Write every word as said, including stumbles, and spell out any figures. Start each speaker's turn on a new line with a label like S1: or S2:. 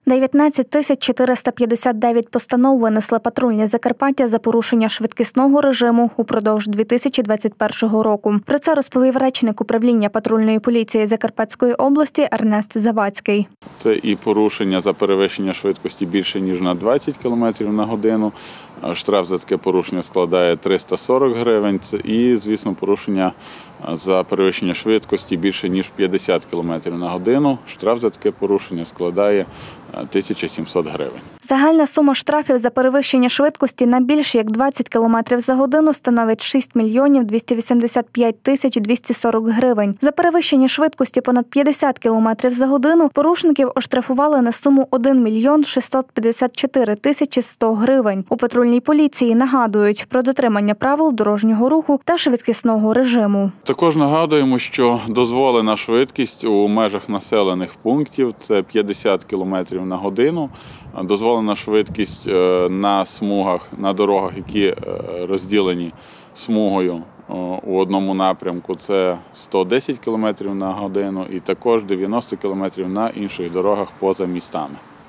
S1: дев'ятнадцять тисяч чотириста п'ятдесят дев'ять постанов винесли патрульні Закарпаття за порушення швидкісного режиму упродовж дві тисячі двадцять першого року. Про це розповів речник управління патрульної поліції Закарпатської області Ернест Завадський.
S2: Це і порушення за перевищення швидкості більше, ніж на двадцять кілометрів на годину. Штраф за таке порушення складає триста сорок гривень. І, звісно, порушення за перевищення швидкості більше, ніж п'ятдесят кілометрів на годину. Штраф за таке порушення складає тисяча сімсот гривень.
S1: Загальна сума штрафів за перевищення швидкості на більше як двадцять кілометрів за годину становить шість мільйонів двісті вісімдесят п'ять тисяч двісті сорок гривень. За перевищення швидкості понад п'ятдесят кілометрів за годину порушників оштрафували на суму один мільйон шістсот п'ятдесят чотири тисячі сто гривень. У патрульній поліції нагадують про дотримання правил дорожнього руху та швидкісного режиму.
S2: Також нагадуємо, що дозволена швидкість у межах населених пунктів – це п'ятдесят кілометрів на годину. Дозволена швидкість на смугах, на дорогах, які розділені смугою у одному напрямку – це сто десять кілометрів на годину і також дев'яносто кілометрів на інших дорогах поза містами.